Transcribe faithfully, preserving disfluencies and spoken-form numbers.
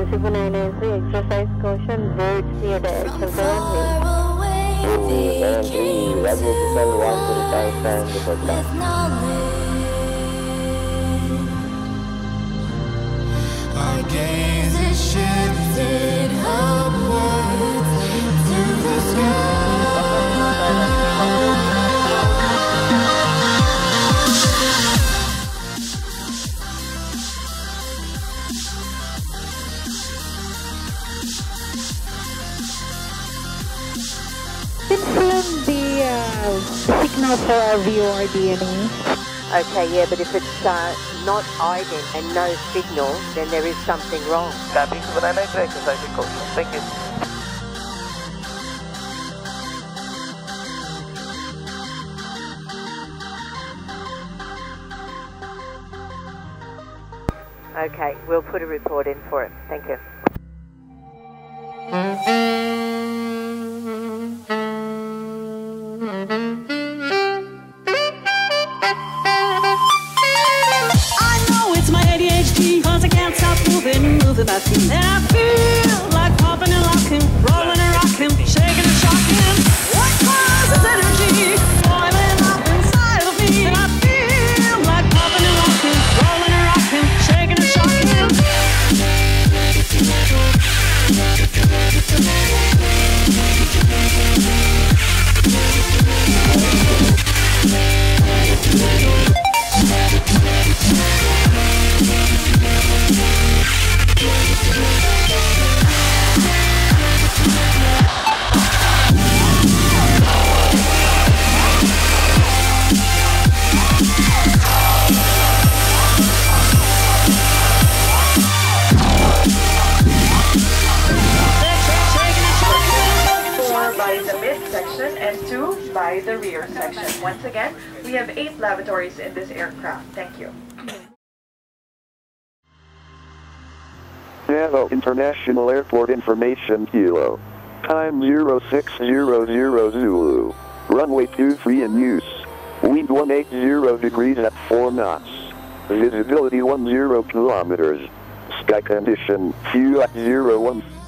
Cebu nine nine three, exercise caution, birds near the edge of the runway. nine three, ready to send one to the side stand before that. Our gaze is shifted upwards to the sky. Confirm the uh, signal for our V O R D N A. Okay, yeah, but if it's uh, not ident and no signal, then there is something wrong. Copy, Cebu nine nine three, exercise caution. Thank you. Okay, we'll put a report in for it. Thank you. Moving, moving my feet. And I feel like popping and locking, rolling and rocking, shaking and shocking. What causes energy boiling up inside of me? And I feel like popping and locking, rolling and rocking, shaking and shocking. By the midsection and two by the rear section. Once again, we have eight lavatories in this aircraft. Thank you. Navo International Airport Information Kilo. Time zero six zero zero Zulu. Runway two three in use. Wind one eighty degrees at four knots. Visibility ten kilometers. Sky condition, fuel at zero one.